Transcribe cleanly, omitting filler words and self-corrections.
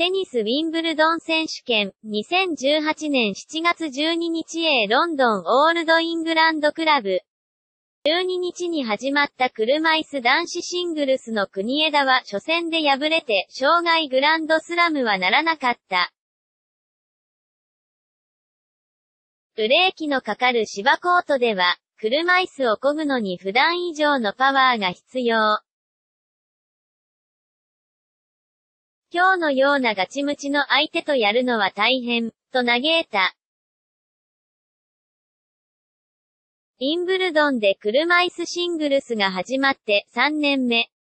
テニスウィンブルドン選手権、2018年7月12日ロンドンオールドイングランドクラブ。12日に始まった車椅子男子シングルスの国枝は初戦で敗れて、生涯グランドスラムはならなかった。ブレーキのかかる芝コートでは、車椅子を漕ぐのに普段以上のパワーが必要。今日のようなガチムチの相手とやるのは大変、と嘆いた。ウィンブルドンで車椅子シングルスが始まって3年目。